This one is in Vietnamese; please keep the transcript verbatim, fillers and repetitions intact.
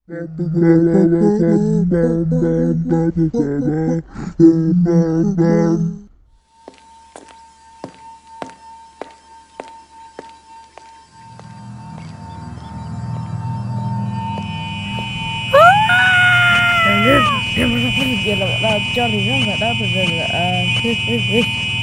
Giờ là cho thì nó phải đó từ từ là